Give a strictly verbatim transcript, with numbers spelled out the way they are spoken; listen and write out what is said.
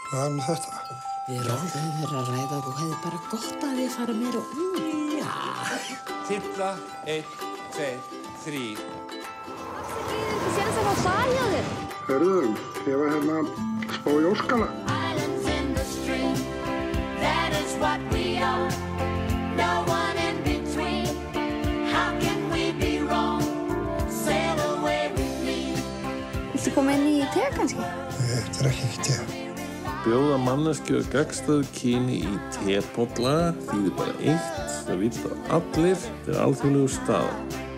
Hvað er með þetta? Við Rolf höfum verið að ræða að þú hefði bara gott að þið fara meira út. Já. Tipla, einn, tveir, þrír. Afsakið ekki séns að fá bað hjá þér. Hörðu, ég var hérna að spá í Óskala. Islands in the stream, that is what we are. No one in between. How can we be wrong? Sail away with me. Viltu koma inn í te kannski? Ég drekk ekki te. Bjóða manneskju að gagnstæðu kyni í tebolla þýðir bara eitt, það vita allir, þetta er alþjóðlegur staður.